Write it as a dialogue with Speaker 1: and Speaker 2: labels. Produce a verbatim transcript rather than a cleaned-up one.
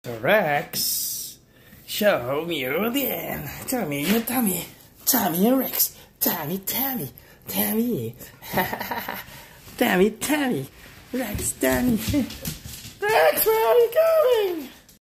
Speaker 1: Rex, show me your den. Tommy, Tommy, Tommy and Rex. Tommy, Tommy, Tommy. Tommy, Tommy. Rex, Tommy. Rex, where are you going?